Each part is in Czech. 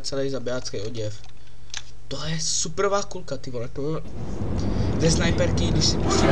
celý zabijácký oděv. Tohle je superová kulka, ty vole, to ze snajperky, když si pustíte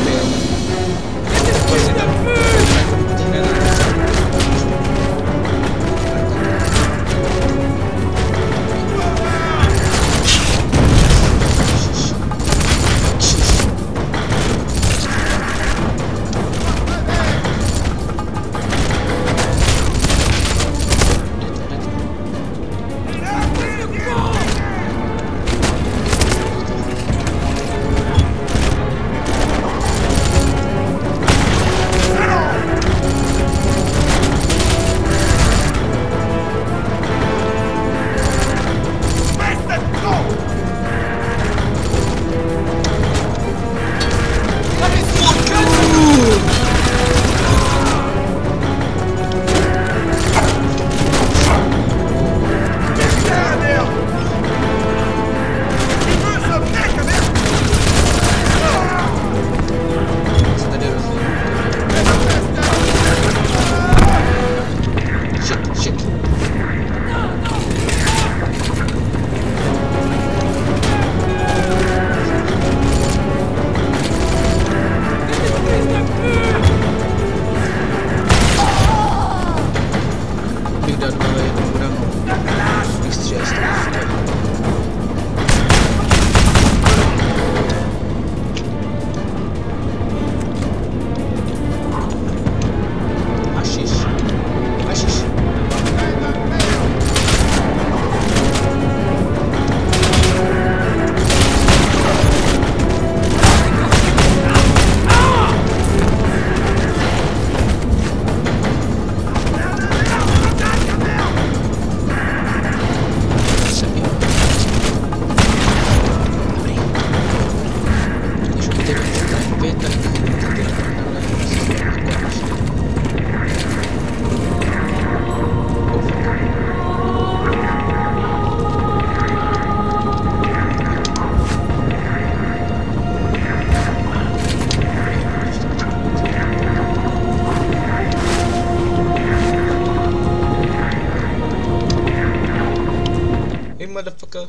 motherfucker.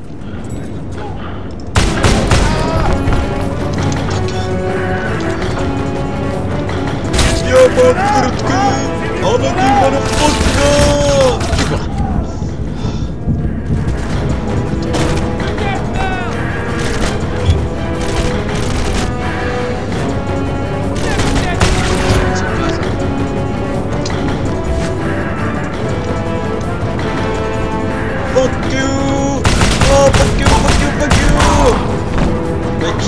Я подкрутки, а на ты motherfucker. Fuck you! Oh, fuck you, fuck you, fuck you! Bitch.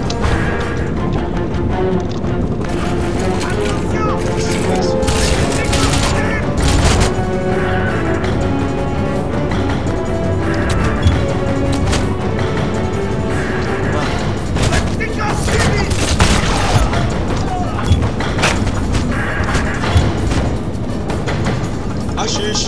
Ashish!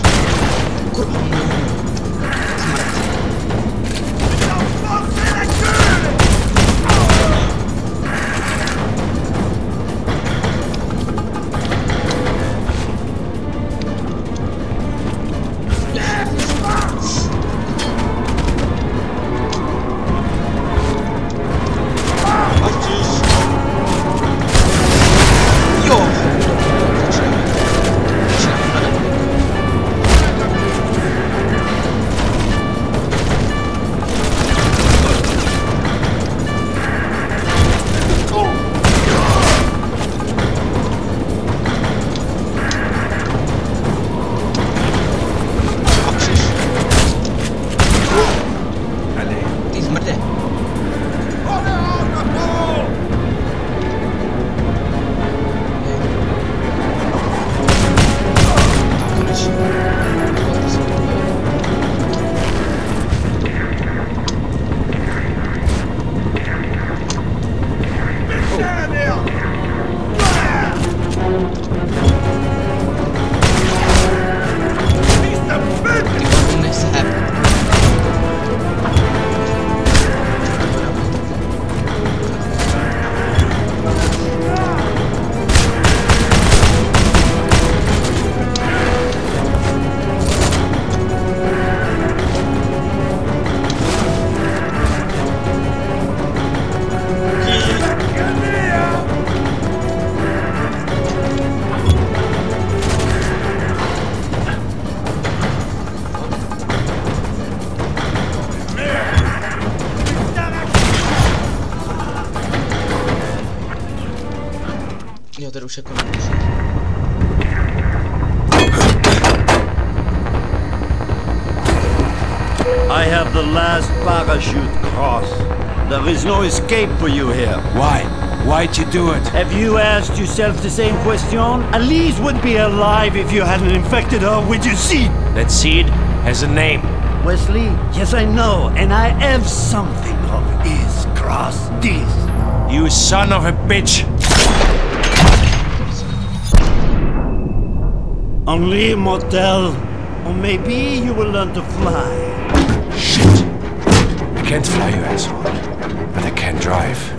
už jako nemůže. I have the last parachute, Cross. There is no escape for you here. Why? Why'd you do it? Have you asked yourself the same question? Elise would be alive if you hadn't infected her with your seed. That seed has a name. Wesley, yes I know, and I have something of his, Cross. This. You son of a bitch! Only immortal, or maybe you will learn to fly. Shit! I can't fly, you asshole. But I can drive.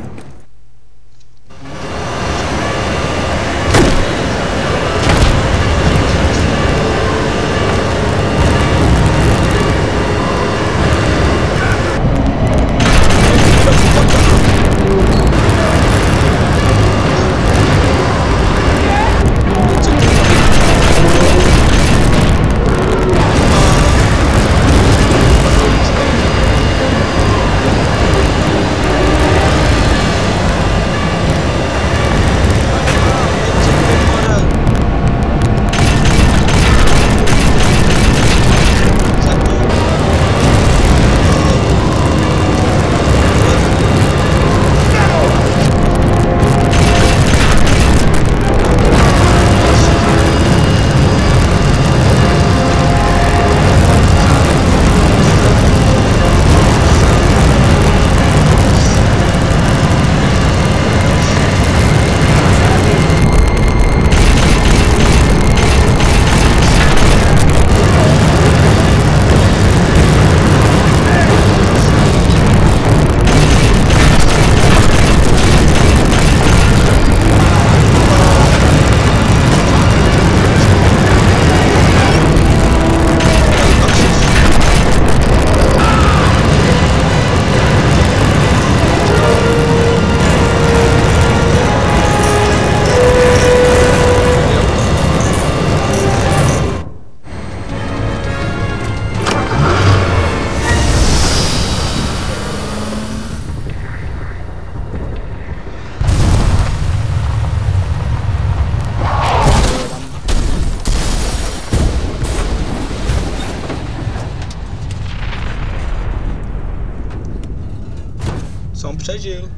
Som přežil.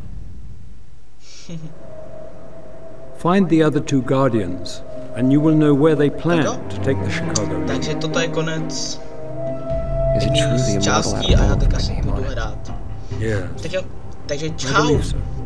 Find the other two Guardians, and you will know where they plan to take the Chicago. Takže toto je konec Is it true the z immortal částí a já had teďka a si name budu on it? hrát. Yes. Tak jo, takže I čau. believe so.